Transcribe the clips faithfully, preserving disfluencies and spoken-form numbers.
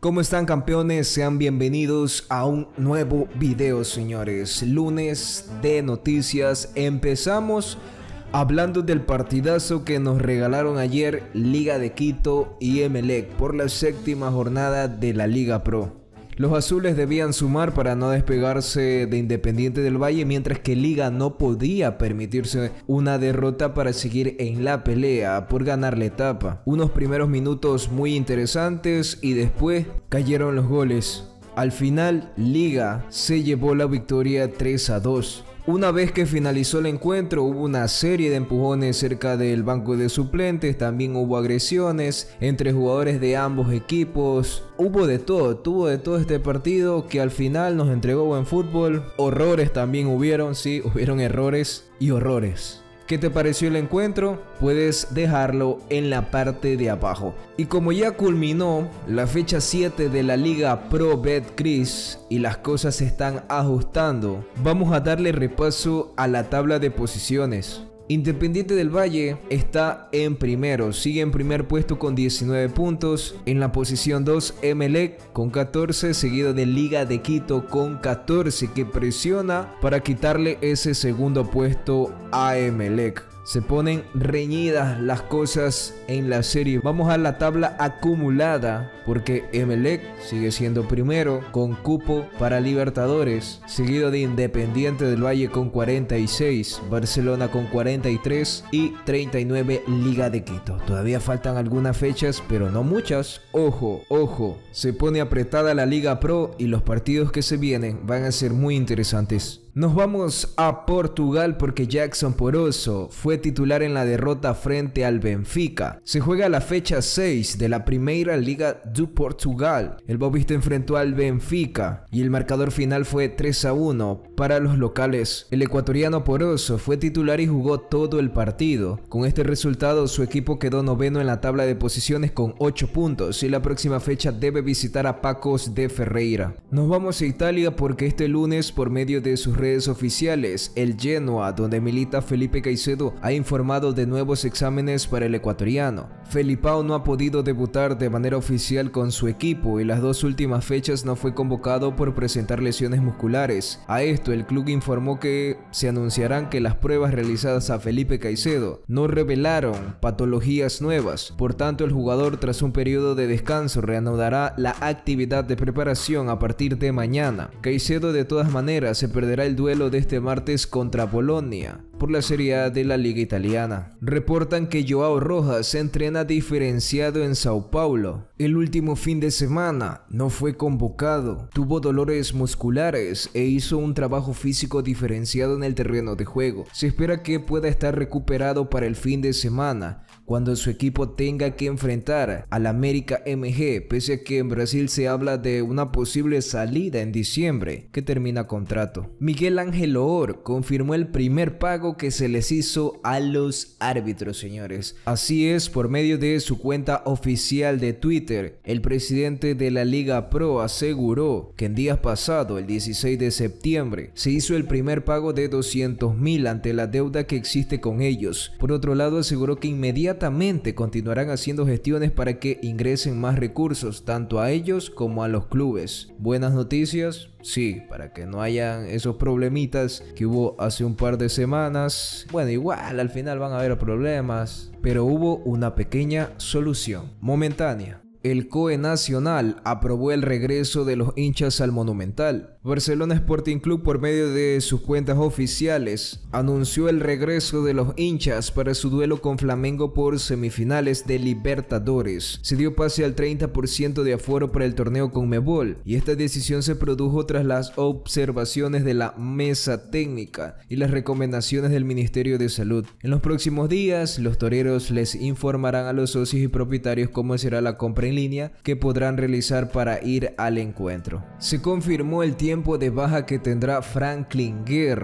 ¿Cómo están, campeones? Sean bienvenidos a un nuevo video, señores. Lunes de noticias. Empezamos hablando del partidazo que nos regalaron ayer Liga de Quito y Emelec por la séptima jornada de la Liga Pro. Los azules debían sumar para no despegarse de Independiente del Valle, mientras que Liga no podía permitirse una derrota para seguir en la pelea por ganar la etapa. Unos primeros minutos muy interesantes y después cayeron los goles. Al final, Liga se llevó la victoria tres a dos. Una vez que finalizó el encuentro, hubo una serie de empujones cerca del banco de suplentes, también hubo agresiones entre jugadores de ambos equipos. Hubo de todo, tuvo de todo este partido que al final nos entregó buen fútbol. Horrores también hubieron, sí, hubieron errores y horrores. ¿Qué te pareció el encuentro? Puedes dejarlo en la parte de abajo. Y como ya culminó la fecha siete de la Liga Pro Betcris y las cosas se están ajustando, vamos a darle repaso a la tabla de posiciones. Independiente del Valle está en primero, sigue en primer puesto con diecinueve puntos. En la posición dos, Emelec con catorce, seguido de Liga de Quito con catorce, que presiona para quitarle ese segundo puesto a Emelec. Se ponen reñidas las cosas en la serie. Vamos a la tabla acumulada porque Emelec sigue siendo primero con cupo para Libertadores, seguido de Independiente del Valle con cuarenta y seis, Barcelona con cuarenta y tres y treinta y nueve Liga de Quito. Todavía faltan algunas fechas, pero no muchas. Ojo, ojo, se pone apretada la Liga Pro y los partidos que se vienen van a ser muy interesantes. Nos vamos a Portugal porque Jackson Poroso fue titular en la derrota frente al Benfica. Se juega la fecha seis de la Primeira Liga de Portugal. El Boavista enfrentó al Benfica y el marcador final fue tres a uno para los locales. El ecuatoriano Poroso fue titular y jugó todo el partido. Con este resultado, su equipo quedó noveno en la tabla de posiciones con ocho puntos y la próxima fecha debe visitar a Pacos de Ferreira. Nos vamos a Italia porque este lunes, por medio de sus redes oficiales, el Genoa, donde milita Felipe Caicedo, ha informado de nuevos exámenes para el ecuatoriano. Felipao no ha podido debutar de manera oficial con su equipo y las dos últimas fechas no fue convocado por presentar lesiones musculares. A esto, el club informó que se anunciarán que las pruebas realizadas a Felipe Caicedo no revelaron patologías nuevas. Por tanto, el jugador, tras un periodo de descanso, reanudará la actividad de preparación a partir de mañana. Caicedo, de todas maneras, se perderá el duelo de este martes contra Bolonia por la Serie A de la Liga Italiana. Reportan que Joao Rojas se entrena diferenciado en Sao Paulo. El último fin de semana no fue convocado, tuvo dolores musculares e hizo un trabajo físico diferenciado en el terreno de juego. Se espera que pueda estar recuperado para el fin de semana, cuando su equipo tenga que enfrentar al América M G, pese a que en Brasil se habla de una posible salida en diciembre que termina contrato. Miguel Ángel Oor confirmó el primer pago que se les hizo a los árbitros, señores. Así es, por medio de su cuenta oficial de Twitter, el presidente de la Liga Pro aseguró que en días pasados, el dieciséis de septiembre, se hizo el primer pago de doscientos mil ante la deuda que existe con ellos. Por otro lado, aseguró que inmediatamente continuarán haciendo gestiones para que ingresen más recursos, tanto a ellos como a los clubes. Buenas noticias, sí, para que no hayan esos problemitas que hubo hace un par de semanas. Bueno, igual al final van a haber problemas, pero hubo una pequeña solución momentánea. El C O E Nacional aprobó el regreso de los hinchas al Monumental. Barcelona Sporting Club, por medio de sus cuentas oficiales, anunció el regreso de los hinchas para su duelo con Flamengo por semifinales de Libertadores. Se dio pase al treinta por ciento de aforo para el torneo Conmebol y esta decisión se produjo tras las observaciones de la mesa técnica y las recomendaciones del Ministerio de Salud. En los próximos días, los toreros les informarán a los socios y propietarios cómo será la compra en línea que podrán realizar para ir al encuentro. Se confirmó el tiempo de baja que tendrá Franklin Guerra.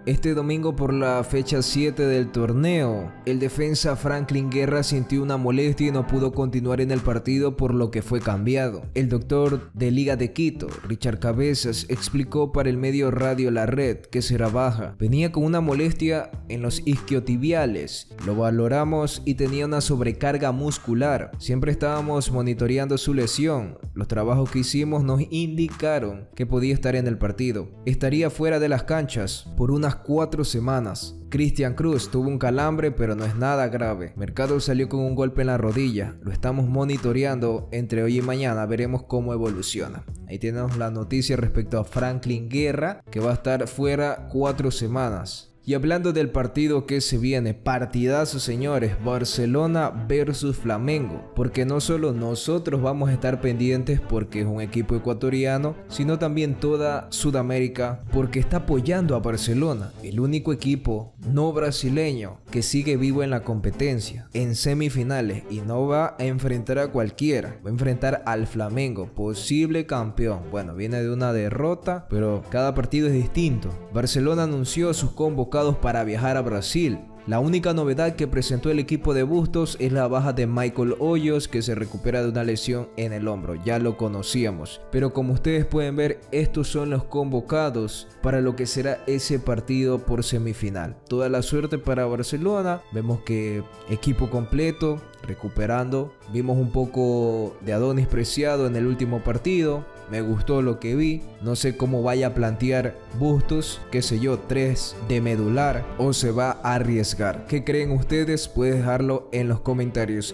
Este domingo por la fecha siete del torneo, el defensa Franklin Guerra sintió una molestia y no pudo continuar en el partido, por lo que fue cambiado. El doctor de Liga de Quito, Richard Cabezas, explicó para el medio Radio La Red que será baja. Venía con una molestia en los isquiotibiales, lo valoramos y tenía una sobrecarga muscular. Siempre estábamos monitoreando su lesión. Los trabajos que hicimos nos indicaron que podía estar en el partido. Estaría fuera de las canchas por unas cuatro semanas. Cristian Cruz tuvo un calambre, pero no es nada grave. Mercado salió con un golpe en la rodilla. Lo estamos monitoreando entre hoy y mañana. Veremos cómo evoluciona. Ahí tenemos la noticia respecto a Franklin Guerra, que va a estar fuera cuatro semanas. Y hablando del partido que se viene, partidazo señores, Barcelona versus Flamengo, porque no solo nosotros vamos a estar pendientes porque es un equipo ecuatoriano, sino también toda Sudamérica, porque está apoyando a Barcelona, el único equipo no brasileño que sigue vivo en la competencia, en semifinales, y no va a enfrentar a cualquiera, va a enfrentar al Flamengo, posible campeón. Bueno, viene de una derrota, pero cada partido es distinto. Barcelona anunció sus convocados para viajar a Brasil. La única novedad que presentó el equipo de Bustos es la baja de Michael Hoyos, que se recupera de una lesión en el hombro. Ya lo conocíamos, pero como ustedes pueden ver, estos son los convocados para lo que será ese partido por semifinal. Toda la suerte para Barcelona. Vemos que equipo completo, recuperando. Vimos un poco de Adonis Preciado en el último partido. Me gustó lo que vi. No sé cómo vaya a plantear Bustos, qué sé yo, tres de medular, o se va a arriesgar. ¿Qué creen ustedes? Pueden dejarlo en los comentarios.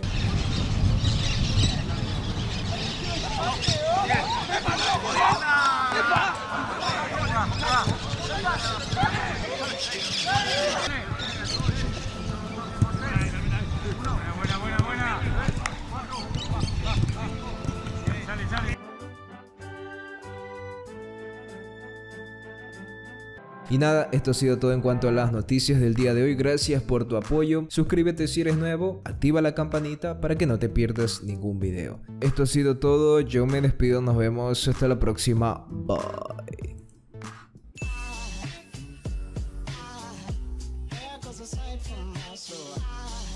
Y nada, esto ha sido todo en cuanto a las noticias del día de hoy. Gracias por tu apoyo. Suscríbete si eres nuevo, activa la campanita para que no te pierdas ningún video. Esto ha sido todo, yo me despido, nos vemos hasta la próxima. Bye. Cause aside from my soul, I